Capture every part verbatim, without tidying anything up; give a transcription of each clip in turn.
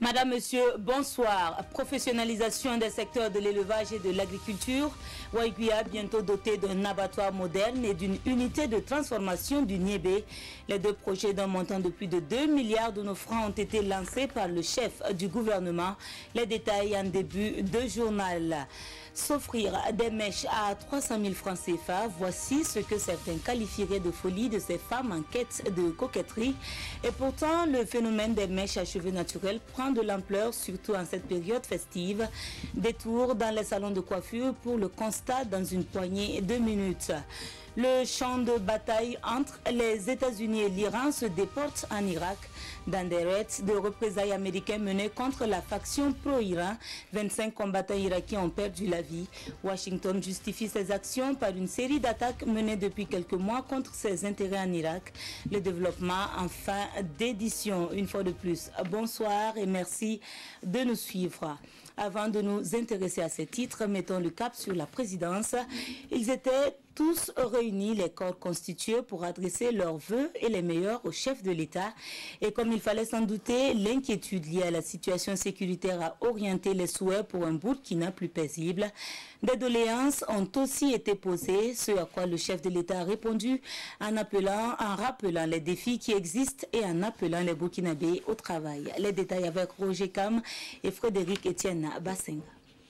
Madame, Monsieur, bonsoir. Professionnalisation des secteurs de l'élevage et de l'agriculture. Waiguia bientôt doté d'un abattoir moderne et d'une unité de transformation du niébé. Les deux projets d'un montant de plus de deux milliards de nos francs ont été lancés par le chef du gouvernement. Les détails en début de journal. S'offrir des mèches à trois cent mille francs C F A, voici ce que certains qualifieraient de folie de ces femmes en quête de coquetterie. Et pourtant, le phénomène des mèches à cheveux naturels prend de l'ampleur, surtout en cette période festive. Détour dans les salons de coiffure pour le constat dans une poignée de minutes. Le champ de bataille entre les États-Unis et l'Iran se déporte en Irak. Dans des raids de représailles américains menés contre la faction pro-Iran, vingt-cinq combattants irakiens ont perdu la vie. Washington justifie ses actions par une série d'attaques menées depuis quelques mois contre ses intérêts en Irak. Le développement en fin d'édition. Une fois de plus, bonsoir et merci de nous suivre. Avant de nous intéresser à ces titres, mettons le cap sur la présidence. Ils étaient tous réunis, les corps constitués, pour adresser leurs vœux et les meilleurs au chef de l'État. Et comme il fallait s'en douter, l'inquiétude liée à la situation sécuritaire a orienté les souhaits pour un Burkina plus paisible. Des doléances ont aussi été posées, ce à quoi le chef de l'État a répondu en appelant, en rappelant les défis qui existent et en appelant les Burkinabés au travail. Les détails avec Roger Kam et Frédéric Etienne Bassenga.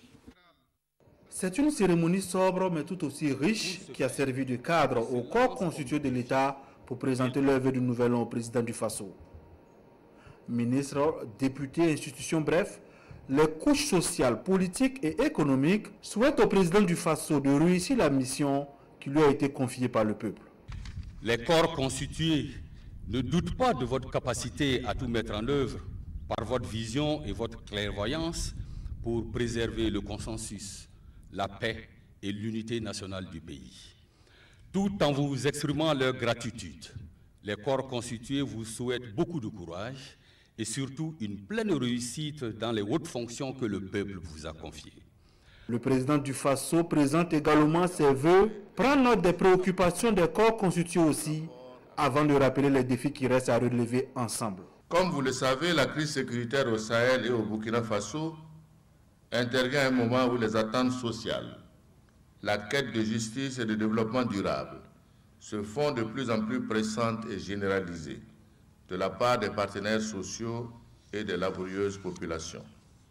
C'est une cérémonie sobre mais tout aussi riche qui a servi de cadre au corps constitué de l'État pour présenter l'œuvre du nouvel an au président du Faso. Ministres, députés, institutions, bref, les couches sociales, politiques et économiques souhaitent au président du Faso de réussir la mission qui lui a été confiée par le peuple. Les corps constitués ne doutent pas de votre capacité à tout mettre en œuvre par votre vision et votre clairvoyance pour préserver le consensus, la paix et l'unité nationale du pays. Tout en vous exprimant leur gratitude, les corps constitués vous souhaitent beaucoup de courage et surtout une pleine réussite dans les hautes fonctions que le peuple vous a confiées. Le président du Faso présente également ses vœux, prend note des préoccupations des corps constitués aussi, avant de rappeler les défis qui restent à relever ensemble. Comme vous le savez, la crise sécuritaire au Sahel et au Burkina Faso intervient à un moment où les attentes sociales, la quête de justice et de développement durable se font de plus en plus pressantes et généralisées de la part des partenaires sociaux et des laborieuses populations.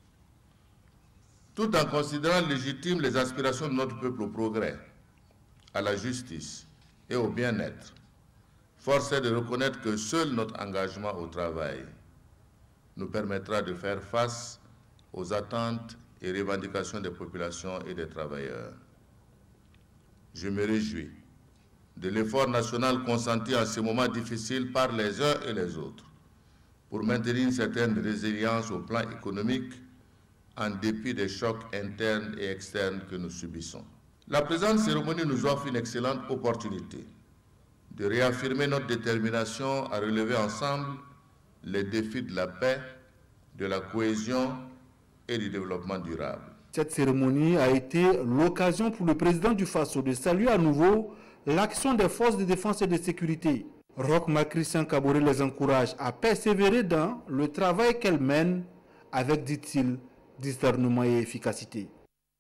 Tout en considérant légitimes les aspirations de notre peuple au progrès, à la justice et au bien-être, force est de reconnaître que seul notre engagement au travail nous permettra de faire face aux attentes et revendications des populations et des travailleurs. Je me réjouis de l'effort national consenti en ces moments difficiles par les uns et les autres pour maintenir une certaine résilience au plan économique en dépit des chocs internes et externes que nous subissons. La présente cérémonie nous offre une excellente opportunité de réaffirmer notre détermination à relever ensemble les défis de la paix, de la cohésion et du développement durable. Cette cérémonie a été l'occasion pour le président du Faso de saluer à nouveau l'action des forces de défense et de sécurité. Roch Marc Christian Kaboré les encourage à persévérer dans le travail qu'elles mènent avec, dit-il, discernement et efficacité.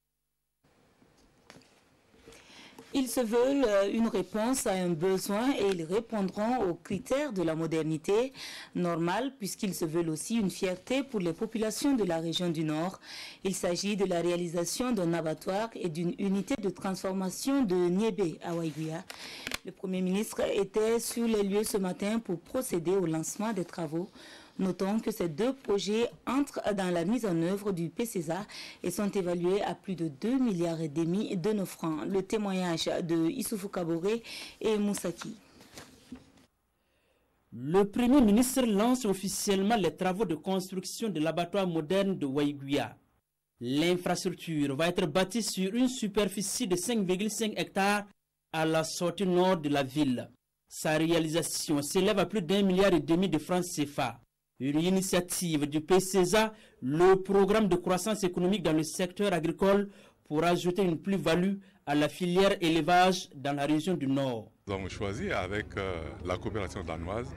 Ils se veulent une réponse à un besoin et ils répondront aux critères de la modernité normale puisqu'ils se veulent aussi une fierté pour les populations de la région du Nord. Il s'agit de la réalisation d'un abattoir et d'une unité de transformation de niébé à Waiguia. Le Premier ministre était sur les lieux ce matin pour procéder au lancement des travaux. Notons que ces deux projets entrent dans la mise en œuvre du P C E S A et sont évalués à plus de deux milliards et demi de nos francs. Le témoignage de Issoufou Kaboré et Moussaki. Le Premier ministre lance officiellement les travaux de construction de l'abattoir moderne de Waiguia. L'infrastructure va être bâtie sur une superficie de cinq virgule cinq hectares à la sortie nord de la ville. Sa réalisation s'élève à plus d'un milliard et demi de francs C F A. Une initiative du P C E S A, le programme de croissance économique dans le secteur agricole, pour ajouter une plus-value à la filière élevage dans la région du Nord. Nous avons choisi avec euh, la coopération danoise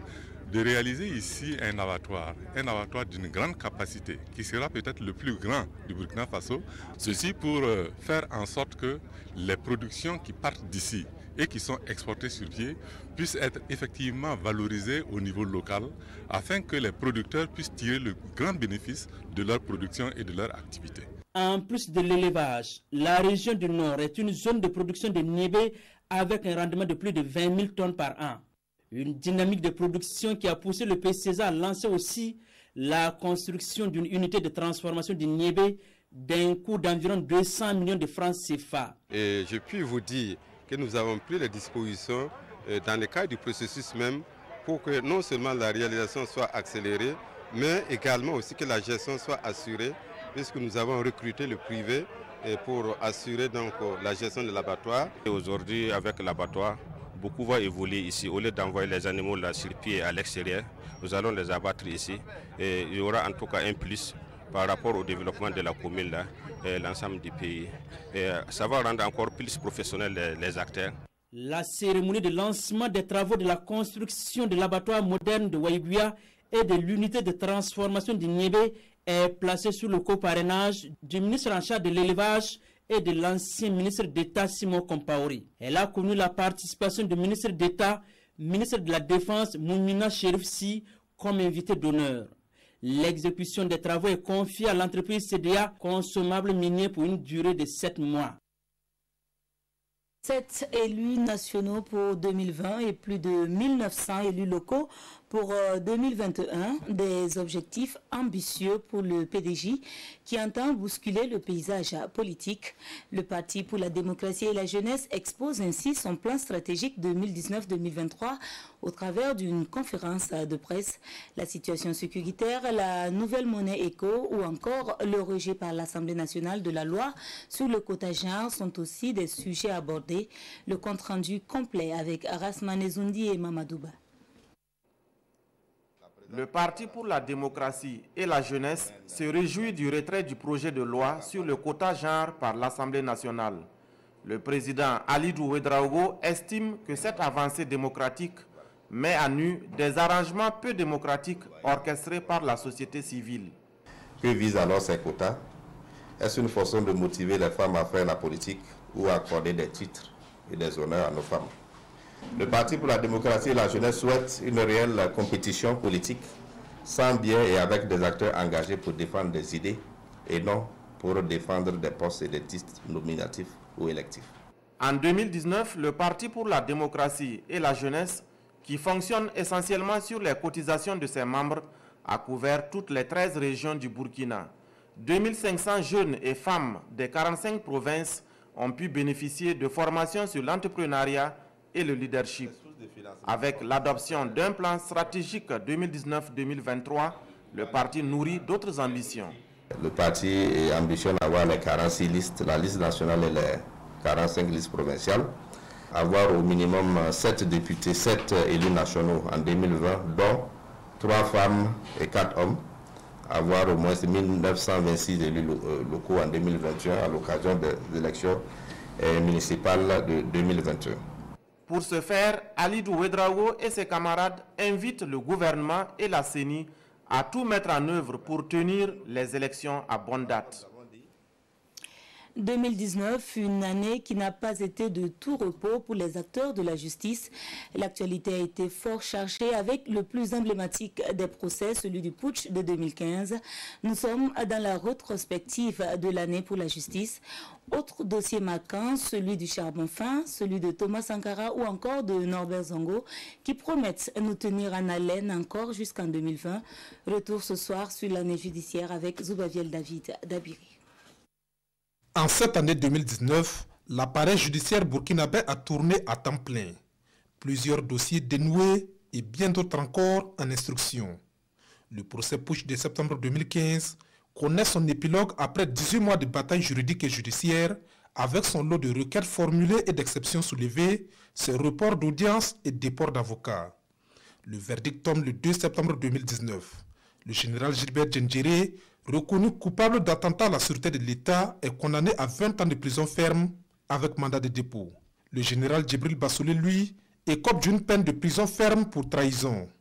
de réaliser ici un abattoir, un abattoir d'une grande capacité, qui sera peut-être le plus grand du Burkina Faso. Ceci pour faire en sorte que les productions qui partent d'ici et qui sont exportées sur pied puissent être effectivement valorisées au niveau local, afin que les producteurs puissent tirer le grand bénéfice de leur production et de leur activité. En plus de l'élevage, la région du Nord est une zone de production de niébé avec un rendement de plus de vingt mille tonnes par an. Une dynamique de production qui a poussé le P C E S A à lancer aussi la construction d'une unité de transformation du niébé d'un coût d'environ deux cents millions de francs C F A. Et je puis vous dire que nous avons pris les dispositions dans le cadre du processus même pour que non seulement la réalisation soit accélérée, mais également aussi que la gestion soit assurée, puisque nous avons recruté le privé pour assurer donc la gestion de l'abattoir. Aujourd'hui, avec l'abattoir, beaucoup vont évoluer ici. Au lieu d'envoyer les animaux là sur pied à l'extérieur, nous allons les abattre ici. Et il y aura en tout cas un plus par rapport au développement de la commune là, et l'ensemble du pays. Et ça va rendre encore plus professionnels les, les acteurs. La cérémonie de lancement des travaux de la construction de l'abattoir moderne de Waïguia et de l'unité de transformation du niébé est placée sous le coparrainage du ministre en charge de l'élevage et de l'ancien ministre d'État Simon Compaoré. Elle a connu la participation du ministre d'État, ministre de la Défense Moumina Cherif Sy comme invité d'honneur. L'exécution des travaux est confiée à l'entreprise C D A Consommables Miniers pour une durée de sept mois. Sept élus nationaux pour deux mille vingt et plus de mille neuf cents élus locaux pour deux mille vingt et un, des objectifs ambitieux pour le P D J qui entend bousculer le paysage politique. Le Parti pour la démocratie et la jeunesse expose ainsi son plan stratégique deux mille dix-neuf deux mille vingt-trois au travers d'une conférence de presse. La situation sécuritaire, la nouvelle monnaie éco ou encore le rejet par l'Assemblée nationale de la loi sur le quota genre sont aussi des sujets abordés. Le compte rendu complet avec Rasmane Zoundi et Mamadouba. Le Parti pour la démocratie et la jeunesse se réjouit du retrait du projet de loi sur le quota genre par l'Assemblée nationale. Le président Alidou Ouedraogo estime que cette avancée démocratique met à nu des arrangements peu démocratiques orchestrés par la société civile. Que visent alors ces quotas? Est-ce une façon de motiver les femmes à faire la politique ou à accorder des titres et des honneurs à nos femmes? Le Parti pour la démocratie et la jeunesse souhaite une réelle compétition politique, sans biais et avec des acteurs engagés pour défendre des idées et non pour défendre des postes et des titres nominatifs ou électifs. En deux mille dix-neuf, le Parti pour la démocratie et la jeunesse, qui fonctionne essentiellement sur les cotisations de ses membres, a couvert toutes les treize régions du Burkina. deux mille cinq cents jeunes et femmes des quarante-cinq provinces ont pu bénéficier de formations sur l'entrepreneuriat et le leadership. Avec l'adoption d'un plan stratégique deux mille dix-neuf deux mille vingt-trois, le parti nourrit d'autres ambitions. Le parti ambitionne avoir les quarante-six listes, la liste nationale et les quarante-cinq listes provinciales, avoir au minimum sept députés, sept élus nationaux en deux mille vingt, dont trois femmes et quatre hommes, avoir au moins mille neuf cent vingt-six élus locaux en deux mille vingt et un à l'occasion des élections municipales de deux mille vingt et un. Pour ce faire, Alidou Ouedraogo et ses camarades invitent le gouvernement et la C E N I à tout mettre en œuvre pour tenir les élections à bonne date. deux mille dix-neuf, une année qui n'a pas été de tout repos pour les acteurs de la justice. L'actualité a été fort chargée avec le plus emblématique des procès, celui du putsch de deux mille quinze. Nous sommes dans la rétrospective de l'année pour la justice. Autre dossier marquant, celui du charbon fin, celui de Thomas Sankara ou encore de Norbert Zongo, qui promettent nous tenir en haleine encore jusqu'en deux mille vingt. Retour ce soir sur l'année judiciaire avec Zoubaviel David Dabiri. En cette année deux mille dix-neuf, l'appareil judiciaire burkinabé a tourné à temps plein. Plusieurs dossiers dénoués et bien d'autres encore en instruction. Le procès putsch de septembre deux mille quinze connaît son épilogue après dix-huit mois de bataille juridique et judiciaire, avec son lot de requêtes formulées et d'exceptions soulevées, ses reports d'audience et déports d'avocats. Le verdict tombe le deux septembre deux mille dix-neuf. Le général Gilbert Djendjéré, reconnu coupable d'attentat à la sûreté de l'État, est condamné à vingt ans de prison ferme avec mandat de dépôt. Le général Djibril Bassolé, lui, écope d'une peine de prison ferme pour trahison.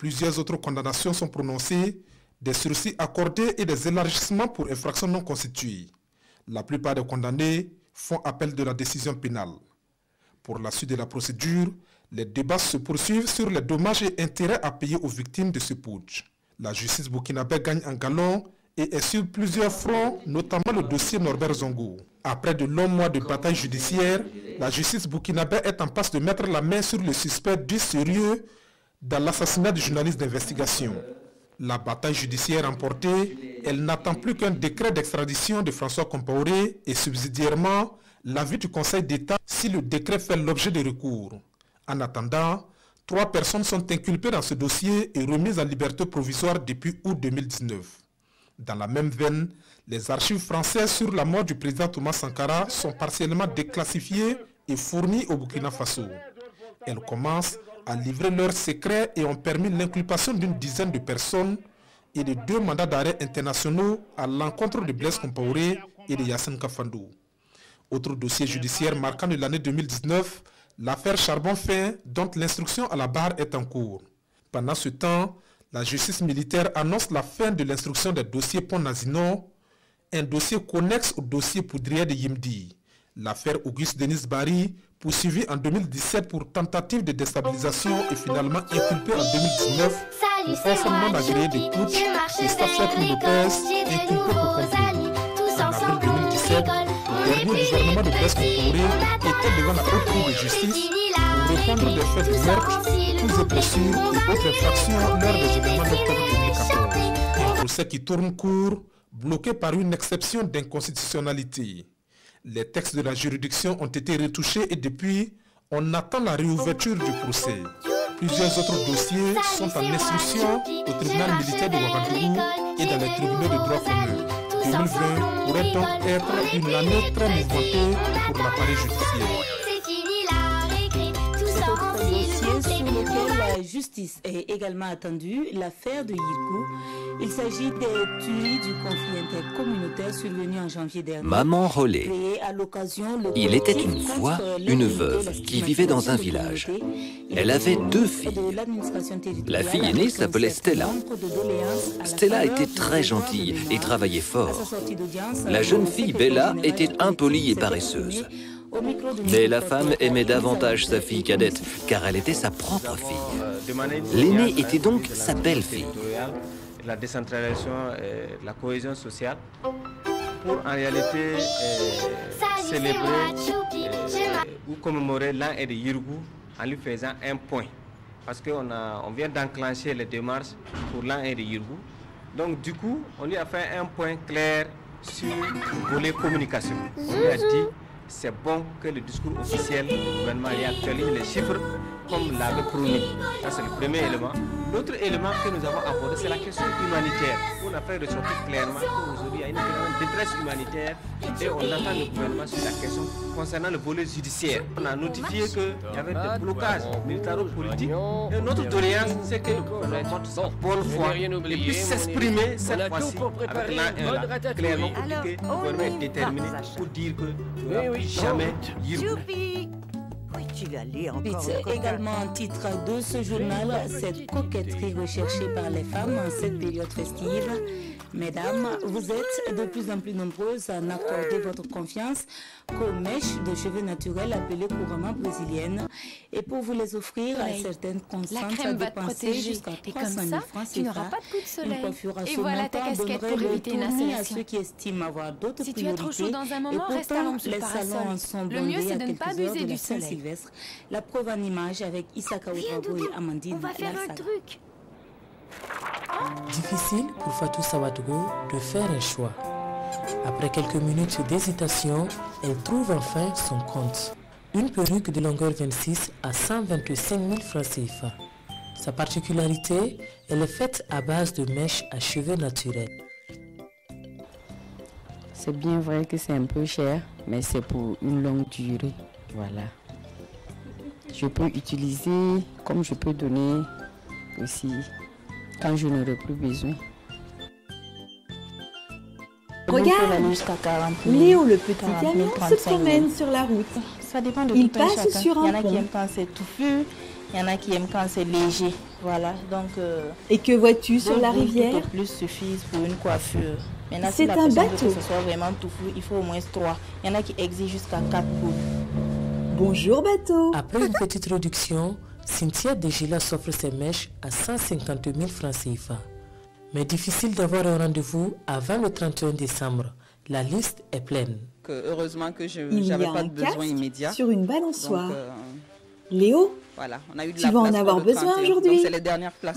Plusieurs autres condamnations sont prononcées, des sursis accordés et des élargissements pour infractions non constituées. La plupart des condamnés font appel de la décision pénale. Pour la suite de la procédure, les débats se poursuivent sur les dommages et intérêts à payer aux victimes de ce putsch. La justice burkinabé gagne en galon et est sur plusieurs fronts, notamment le dossier Norbert Zongo. Après de longs mois de bataille judiciaire, la justice burkinabé est en passe de mettre la main sur le suspect du sérieux dans l'assassinat du journaliste d'investigation. La bataille judiciaire remportée, elle n'attend plus qu'un décret d'extradition de François Compaoré et subsidiairement l'avis du Conseil d'État si le décret fait l'objet de recours. En attendant, trois personnes sont inculpées dans ce dossier et remises en liberté provisoire depuis août deux mille dix-neuf. Dans la même veine, les archives françaises sur la mort du président Thomas Sankara sont partiellement déclassifiées et fournies au Burkina Faso. Elles commencent à livrer leurs secrets et ont permis l'inculpation d'une dizaine de personnes et de deux mandats d'arrêt internationaux à l'encontre de Blaise Compaoré et de Yassine Kafando. Autre dossier judiciaire marquant de l'année deux mille dix-neuf, l'affaire Charbon-Fin, dont l'instruction à la barre est en cours. Pendant ce temps, la justice militaire annonce la fin de l'instruction des dossiers Pont-Nazinon, un dossier connexe au dossier poudrier de Yimdi. L'affaire Auguste Denis Barry, poursuivi en deux mille dix-sept pour tentative de déstabilisation et finalement inculpé en deux mille dix-neuf pour forcément d'agréer des putsch et Stafford Lopez, inculpé pour complot. En avril deux mille dix-sept, le dernier gouvernement de Blaise Compaoré était devant la haute cour de justice pour répondre des faits de meurtre, coups et blessures et autres infractions lors des événements d'octobre deux mille quatorze. Un procès qui tourne court, bloqué par une exception d'inconstitutionnalité. Les textes de la juridiction ont été retouchés et depuis, on attend la réouverture du procès. Plusieurs autres dossiers sont en instruction au tribunal militaire de Ouagadougou et dans les tribunaux de droit commun. deux mille vingt pourrait donc être une année très mouvementée pour l'appareil judiciaire. Sur lequel la justice est également attendue, l'affaire de Yirkou. Il s'agit des tueries du conflit intercommunautaire survenu en janvier dernier. Maman Rolé. Il était une fois une veuve qui vivait dans un village. Elle avait deux filles. La fille aînée s'appelait Stella. Stella était très gentille et travaillait fort. La jeune fille Bella était impolie et paresseuse. Mais la femme aimait davantage sa fille cadette, car elle était sa propre fille. L'aînée était donc sa belle-fille. La décentralisation et la cohésion sociale pour en réalité euh, célébrer euh, ou commémorer l'an et de Yirgou en lui faisant un point. Parce qu'on on vient d'enclencher les démarches pour l'an et de Yirgou. Donc du coup, on lui a fait un point clair sur le volet communication. On lui a dit c'est bon que le discours officiel du gouvernement actualise les chiffres comme l'avait promis. Ça, c'est le premier élément. L'autre élément que nous avons abordé, c'est la question humanitaire. On a fait ressortir clairement qu'aujourd'hui, il y a une grande détresse humanitaire et on attend le gouvernement sur la question concernant le volet judiciaire. On a notifié qu'il y avait des blocages militaro-politiques. Et notre doléance, c'est que le gouvernement montre sa bonne foi et puisse s'exprimer cette fois-ci avec l'A un là, clairement pour dire que le gouvernement est déterminé pour dire que il n'y aura plus jamais Yirgou. Également en titre de ce journal, cette coquetterie recherchée par les femmes en cette période festive. Mesdames, vous êtes de plus en plus nombreuses à accorder votre confiance qu'aux mèches de cheveux naturels appelées couramment brésiliennes. Et pour vous les offrir, oui. certaines consentent à dépenser jusqu'à trois cent mille francs C F A. Une coiffure à ce montant donnerait le tournis à ceux qui estiment avoir d'autres si priorités. Tu as trop chaud dans un moment, et pourtant, les salons en sont bondés à quelques heures de la Saint-Sylvestre. La preuve en image avec Issaka Ouadraogo et Amandine. On va faire un truc. Difficile pour Fatou Sawadougou de faire un choix. Après quelques minutes d'hésitation, elle trouve enfin son compte. Une perruque de longueur vingt-six à cent vingt-cinq mille francs C F A. Sa particularité, elle est faite à base de mèches à cheveux naturels. C'est bien vrai que c'est un peu cher, mais c'est pour une longue durée. Voilà. Je peux utiliser comme je peux donner aussi quand je n'aurai plus besoin. Regarde, Léo le petit diamant se promène sur la route. Ça dépend de Il tout un passe chacun. sur un Il y en a pont. qui aiment quand c'est touffu, Il y en a qui aiment quand c'est léger. Voilà. Donc, euh, Et que vois-tu sur la rivière? Tout au plus suffisent pour une coiffure. C'est un bateau. Que ce soit vraiment tout flou, il faut au moins trois. Il y en a qui exigent jusqu'à quatre poules. Bonjour bateau. Après une petite réduction, Cynthia Degila s'offre ses mèches à cent cinquante mille francs C F A. Mais difficile d'avoir un rendez-vous avant le trente et un décembre. La liste est pleine. Que heureusement que je Il y a n'avais un pas de besoin casque immédiat. sur une balançoire. Donc, euh, Léo, voilà, on a eu de tu la vas place en avoir pour le besoin trente et un. aujourd'hui. Donc c'est les dernières places.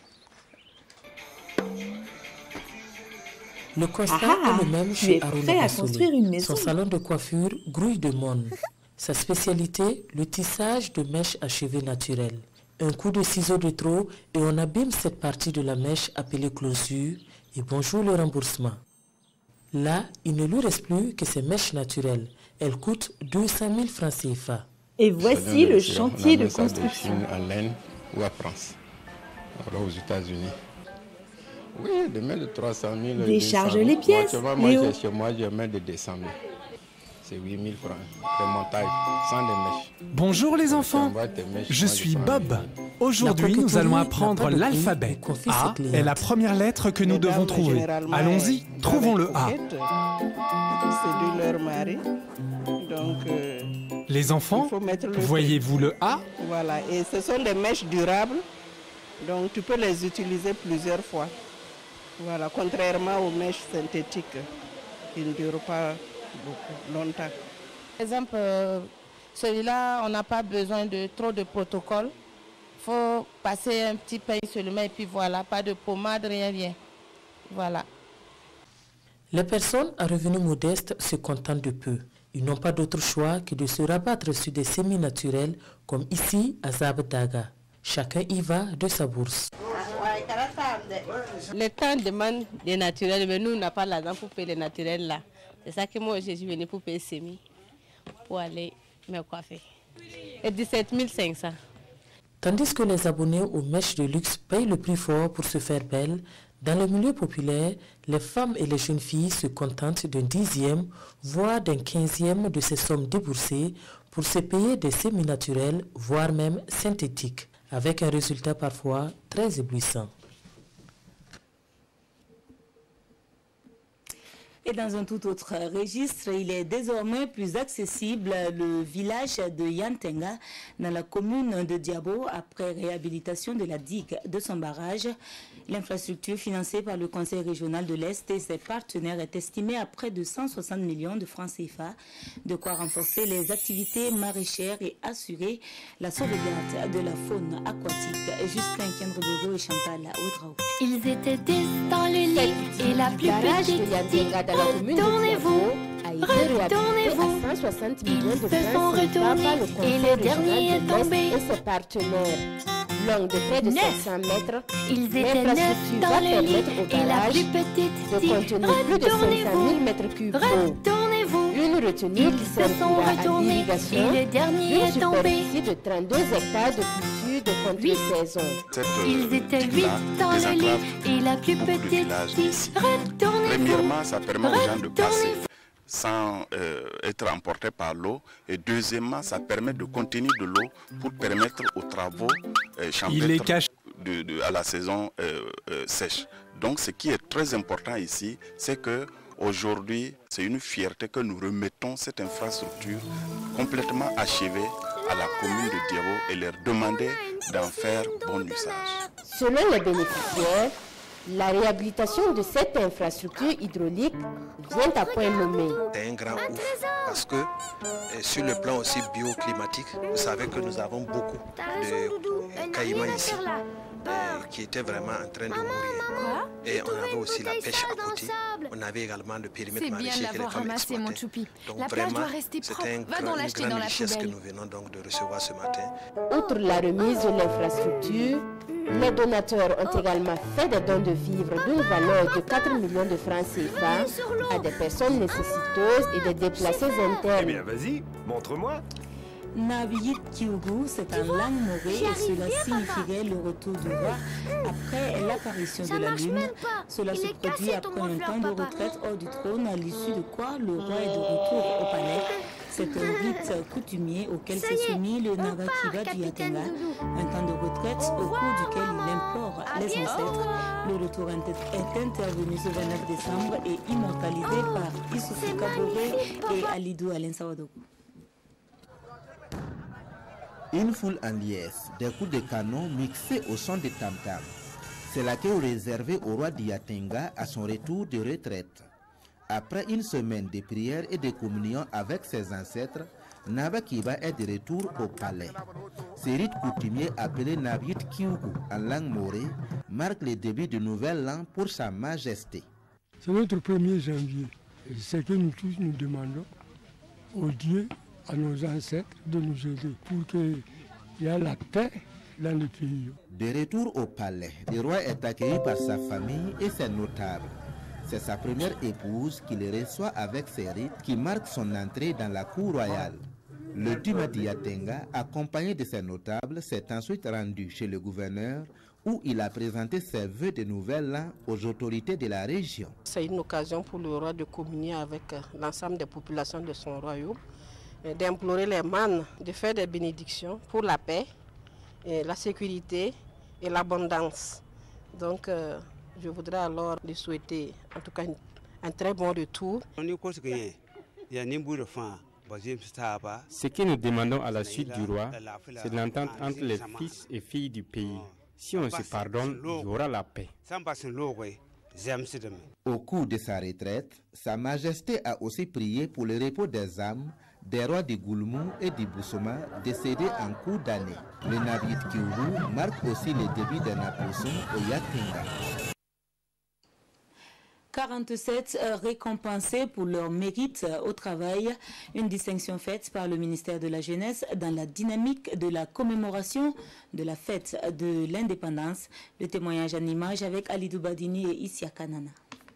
Le constat Ah, est le même tu chez es Aruna prêt à Bassolé. construire une maison. Son salon de coiffure grouille de monde. Sa spécialité, le tissage de mèches à cheveux naturels. Un coup de ciseau de trop et on abîme cette partie de la mèche appelée closure et bonjour le remboursement. Là, il ne lui reste plus que ces mèches naturelles. Elles coûtent deux cent mille francs C F A. Et voici le chantier de Ça construction. de Chine, en laine ou à France, alors aux États-Unis. Oui, de mettre de trois cent mille. Décharge les pièces, Moi, moi, Léo. chez moi, je mets de deux cent mille. C'est huit mille francs. Le montage, sans des mèches. Bonjour les enfants, je suis Bob. Aujourd'hui, nous allons apprendre l'alphabet. A est la première lettre que nous devons trouver. Allons-y, trouvons le A. C'est de leur mari. Donc, euh, Les enfants, il faut mettre le voyez-vous le A? Voilà, et ce sont des mèches durables. Donc, tu peux les utiliser plusieurs fois. Voilà, contrairement aux mèches synthétiques qui ne durent pas beaucoup, longtemps. Par exemple, euh, celui-là, on n'a pas besoin de trop de protocole. Il faut passer un petit pain seulement et puis voilà, pas de pommade, rien, rien. Voilà. Les personnes à revenus modestes se contentent de peu. Ils n'ont pas d'autre choix que de se rabattre sur des semis naturels comme ici à Zabdaga. Chacun y va de sa bourse. Les temps demandent des naturels, mais nous, on n'a pas l'argent pour payer les naturels là. C'est ça que moi, je suis venue pour payer semis, pour aller me coiffer. Et dix-sept mille cinq cents. Tandis que les abonnés aux mèches de luxe payent le prix fort pour se faire belle, dans le milieu populaire, les femmes et les jeunes filles se contentent d'un dixième, voire d'un quinzième de ces sommes déboursées pour se payer des semis naturels, voire même synthétiques, avec un résultat parfois très éblouissant. Et dans un tout autre registre, il est désormais plus accessible le village de Yantenga dans la commune de Diabo après réhabilitation de la digue de son barrage. L'infrastructure financée par le Conseil régional de l'Est et ses partenaires est estimée à près de cent soixante millions de francs C F A, de quoi renforcer les activités maraîchères et assurer la sauvegarde de la faune aquatique. Justin Kendrebego et Chantal Ouedrao. Ils étaient dix dans le lit et la plus petite dit retournez-vous, retournez-vous. Ils se sont retournés et le dernier est tombé. Et ses partenaires, longue de près de sept cents mètres, ils étaient neuf dans le lit et la plus petite dit retournez-vous, retournez-vous. Une retenue qui servira à l'irrigation et le dernier est tombé. de trente-deux hectares de culture de contre-saison. Ils étaient huit dans le lit et la plus petite dit retournez-vous. Premièrement, ça permet aux gens de passer sans euh, être emportés par l'eau. Et deuxièmement, ça permet de contenir de l'eau pour permettre aux travaux euh, champêtres de, de, à la saison euh, euh, sèche. Donc ce qui est très important ici, c'est que aujourd'hui, c'est une fierté que nous remettons cette infrastructure complètement achevée à la commune de Diabo et leur demander d'en faire bon usage. Selon les bénéficiaires, la réhabilitation de cette infrastructure hydraulique vient à point nommé. C'est un grand ouf parce que sur le plan aussi bioclimatique, vous savez que nous avons beaucoup de caïmans ici euh, qui étaient vraiment en train de mourir. Et on avait aussi la pêche à côté. On avait également le périmètre maraîcher que les femmes exploitaient. Donc vraiment, c'était un grand, une grande richesse que nous venons donc de recevoir ce matin. Outre la remise de l'infrastructure, les donateurs ont également fait des dons de vivres d'une valeur de quatre millions de francs C F A à des personnes nécessiteuses et des déplacés internes. Eh bien, vas-y, montre-moi. Nabiyit Kiugu, c'est un langue morée et cela signifierait le retour du roi après l'apparition de la lune. Cela se produit après un temps de retraite hors du trône, à l'issue de quoi le roi est de retour au palais. C'est un rite coutumier auquel s'est soumis le Naba Kiba du Yatenga, un temps de retraite au cours duquel il implore les ancêtres. Le retour est intervenu ce vingt-neuf décembre et immortalisé par Issoufou Kaboré et Alidou Alain Sawadogo. Une foule en liesse, des coups de canon mixés au son des tam-tams. C'est l'accueil réservé au roi d'Yatenga à son retour de retraite. Après une semaine de prières et de communion avec ses ancêtres, Naba Kiba est de retour au palais. Ce rite coutumier appelé Nabit Kiugu en langue morée marque le début du nouvel an pour sa majesté. C'est notre premier janvier. C'est que nous tous nous demandons au Dieu, à nos ancêtres, de nous aider pour qu'il y ait la paix dans le pays. De retour au palais, le roi est accueilli par sa famille et ses notables. C'est sa première épouse qui le reçoit avec ses rites qui marquent son entrée dans la cour royale. Le Duma d'Yatenga, accompagné de ses notables, s'est ensuite rendu chez le gouverneur où il a présenté ses vœux de nouvel an aux autorités de la région. C'est une occasion pour le roi de communier avec l'ensemble des populations de son royaume, d'implorer les mannes, de faire des bénédictions pour la paix, et la sécurité et l'abondance. Donc, euh, je voudrais alors lui souhaiter en tout cas une, un très bon retour. Ce que nous demandons à la suite du roi, c'est l'entente entre les fils et filles du pays. Si on se pardonne, il y aura la paix. Au cours de sa retraite, Sa Majesté a aussi prié pour le repos des âmes des rois de Goulmou et de Boussoma décédés en cours d'année. Le Nabit Kiugu marque aussi le début d'un approchement au Yatenga. quarante-sept récompensés pour leur mérite au travail, une distinction faite par le ministère de la Jeunesse dans la dynamique de la commémoration de la fête de l'indépendance. Le témoignage en image avec Alidou Badini et Issia Kanana.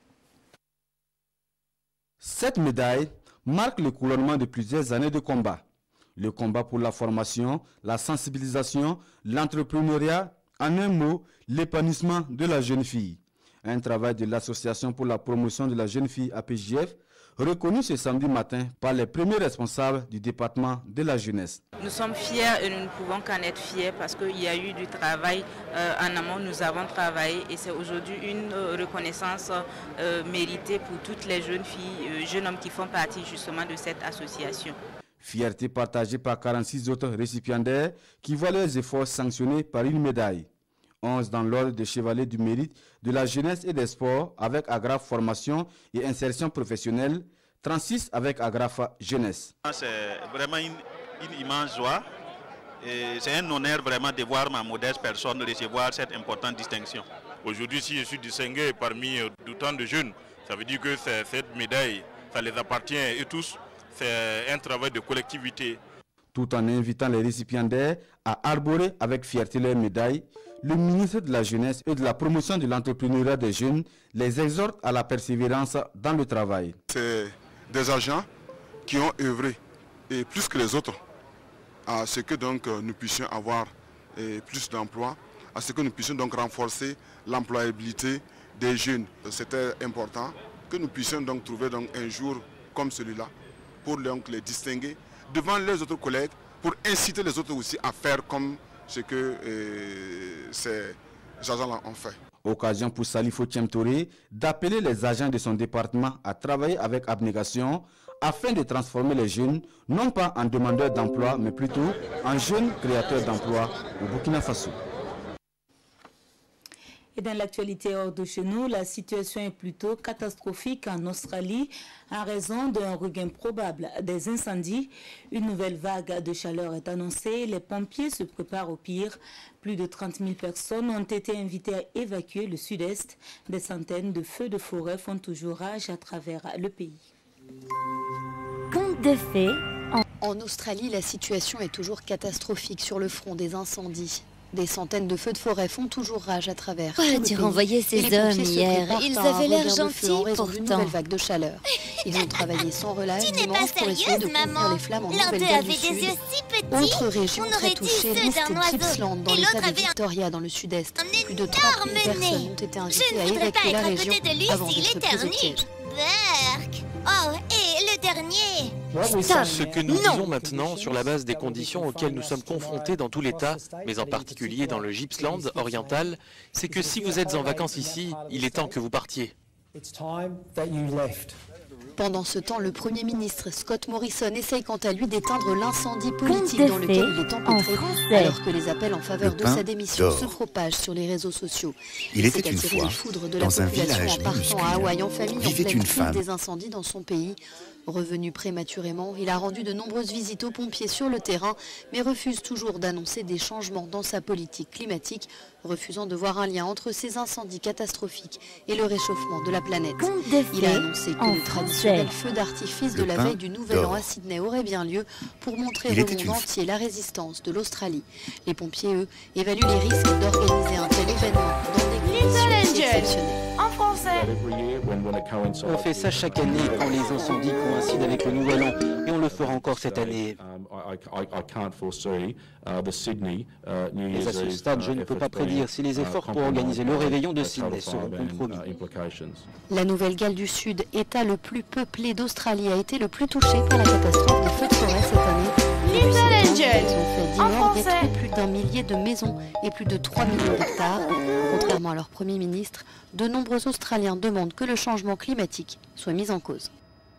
Cette médaille marque le couronnement de plusieurs années de combat. Le combat pour la formation, la sensibilisation, l'entrepreneuriat, en un mot, l'épanouissement de la jeune fille. Un travail de l'Association pour la promotion de la jeune fille A P J F, reconnu ce samedi matin par les premiers responsables du département de la jeunesse. Nous sommes fiers et nous ne pouvons qu'en être fiers parce qu'il y a eu du travail euh, en amont, nous avons travaillé et c'est aujourd'hui une euh, reconnaissance euh, méritée pour toutes les jeunes filles, euh, jeunes hommes qui font partie justement de cette association. Fierté partagée par quarante-six autres récipiendaires qui voient leurs efforts sanctionnés par une médaille. onze dans l'ordre des chevaliers du mérite de la jeunesse et des sports avec agrafe formation et insertion professionnelle, trente-six avec agrafe jeunesse. C'est vraiment une, une immense joie et c'est un honneur vraiment de voir ma modeste personne recevoir cette importante distinction. Aujourd'hui, si je suis distingué parmi autant de jeunes, ça veut dire que cette médaille, ça les appartient et tous, c'est un travail de collectivité. Tout en invitant les récipiendaires à arborer avec fierté leurs médailles, le ministre de la Jeunesse et de la promotion de l'entrepreneuriat des jeunes les exhorte à la persévérance dans le travail. C'est des agents qui ont œuvré, et plus que les autres, à ce que donc nous puissions avoir plus d'emplois, à ce que nous puissions donc renforcer l'employabilité des jeunes. C'était important que nous puissions donc trouver donc un jour comme celui-là pour donc les distinguer devant les autres collègues, pour inciter les autres aussi à faire comme ce que euh, ces agents-là ont fait. Occasion pour Salifo Tchemtoré d'appeler les agents de son département à travailler avec abnégation afin de transformer les jeunes, non pas en demandeurs d'emploi, mais plutôt en jeunes créateurs d'emplois au Burkina Faso. Et dans l'actualité hors de chez nous, la situation est plutôt catastrophique en Australie en raison d'un regain probable des incendies. Une nouvelle vague de chaleur est annoncée. Les pompiers se préparent au pire. Plus de trente mille personnes ont été invitées à évacuer le sud-est. Des centaines de feux de forêt font toujours rage à travers le pays. Conte de fées. En... en Australie, la situation est toujours catastrophique sur le front des incendies. Des centaines de feux de forêt font toujours rage à travers. Pourquoi a-t-il renvoyé ces hommes hier? Ils avaient l'air gentils pourtant. Une nouvelle vague de chaleur. Ils ont travaillé sans relâche dimanche pour essayer de contenir les flammes en Nouvelle-Galles du Sud. Autre région très touchée, l'East Gippsland dans l'état de Victoria dans le sud-est. Plus de trente mille personnes ont été invitées à évacuer la région avant d'être prises au piège. Berk. Oh, et le dernier. Ce que nous disons maintenant, sur la base des conditions auxquelles nous sommes confrontés dans tout l'État, mais en particulier dans le Gippsland oriental, c'est que si vous êtes en vacances ici, il est temps que vous partiez. Pendant ce temps, le Premier ministre Scott Morrison essaye quant à lui d'éteindre l'incendie politique dans lequel il est empêtré, alors que les appels en faveur de sa démission se propagent sur les réseaux sociaux. Il était une fois, dans un village minuscule, à Hawaï en famille, vivait en une pleine crise femme. des incendies dans son pays. Revenu prématurément, il a rendu de nombreuses visites aux pompiers sur le terrain, mais refuse toujours d'annoncer des changements dans sa politique climatique, refusant de voir un lien entre ces incendies catastrophiques et le réchauffement de la planète. Il a annoncé que le traditionnel feu d'artifice de la veille du Nouvel An à Sydney aurait bien lieu pour montrer au monde entier la résistance de l'Australie. Les pompiers, eux, évaluent les risques d'organiser un tel événement dans des conditions exceptionnelles. En français. On fait ça chaque année quand les incendies coïncident avec le Nouvel An et on le fera encore cette année. Mais à ce stade, je ne peux pas prédire si les efforts pour organiser le réveillon de Sydney seront compromis. La Nouvelle-Galles du Sud, État le plus peuplé d'Australie, a été le plus touché par la catastrophe des feux de forêt cette année. Depuis septembre, ils ont fait dix morts, détruit plus d'un millier de maisons et plus de trois millions d'hectares. Contrairement à leur Premier ministre, de nombreux Australiens demandent que le changement climatique soit mis en cause.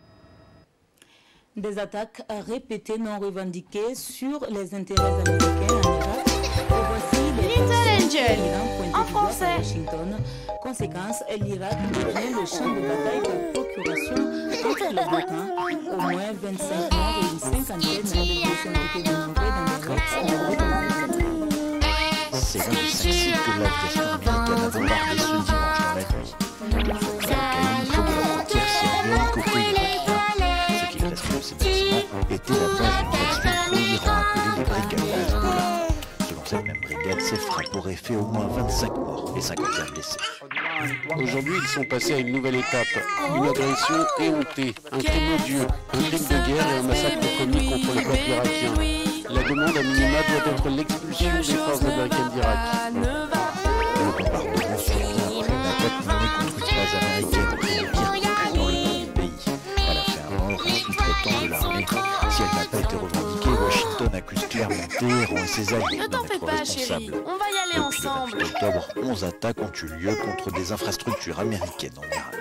Des attaques répétées non revendiquées sur les intérêts américains en Irak. Et voici les Little en français. Washington. Conséquence, l'Irak devient le champ de bataille par procuration entre les deux camps. Au moins vingt-cinq morts et une cinquantaine de blessés ont été dénombrés dans les Rocks. C'est l'un des cinq sites que l'aviation américaine a bombardé ce dimanche dans la nuit. Al-Qaïm près de la frontière syrienne côté irakien. Ce qui reste de ces bâtiments était la base d'une faction pro-Iran appelée les brigades Hezbollah. Selon cette même brigade, ces frappes auraient fait au moins vingt-cinq morts et cinquante et un blessés. Aujourd'hui, ils sont passés à une nouvelle étape. Une agression éhontée, un crime odieux, un crime de guerre et un massacre commis contre le peuple irakien. La demande à minima doit être l'expulsion des forces américaines d'Irak. Le bombardement survient après une attaque menée contre une base américaine près de Kirkuk dans le nord du pays. Elle a fait un mort, un sous-traitant de l'armée. Si elle n'a pas été revendiquée, Washington accuse clairement Téhéran et ses alliés d'en être responsables. On va y aller Depuis ensemble. le vingt-huit octobre, onze attaques ont eu lieu contre des infrastructures américaines en Irak.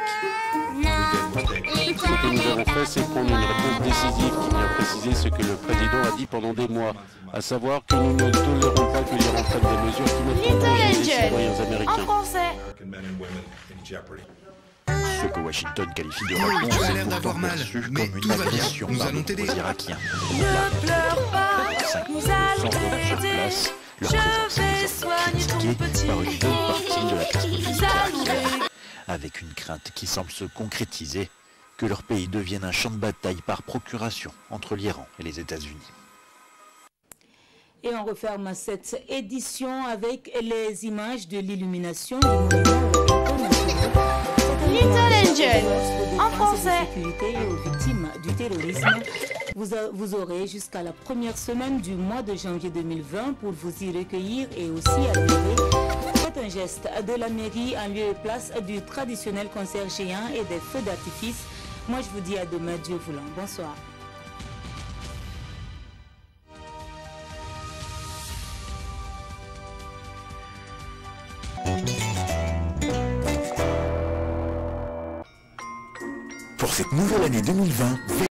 Ce que nous avons fait, c'est prendre une réponse décisive qui vient préciser ce que le président a dit pendant des mois, à savoir que nous ne tolérons pas que l'Iran prenne des mesures qui mettent en danger les citoyens américains. En français. Ce que Washington qualifie de réponse est pourtant perçu comme une agression par les Irakiens. Ne pleure pas, nous allons t'aider. Leur présence est désormais critiquée par une bonne partie de la perspective irakienne, avec une crainte qui semble se concrétiser, que leur pays devienne un champ de bataille par procuration entre l'Iran et les États-Unis. Et on referme cette édition avec les images de l'illumination du monument Little Angel, en français. Sécurité et aux victimes du terrorisme. Vous, a, vous aurez jusqu'à la première semaine du mois de janvier deux mille vingt pour vous y recueillir et aussi admirer. Faites un geste de la mairie en lieu et place du traditionnel concert géant et des feux d'artifice. Moi, je vous dis à demain, Dieu voulant. Bonsoir. Pour cette nouvelle année deux mille vingt,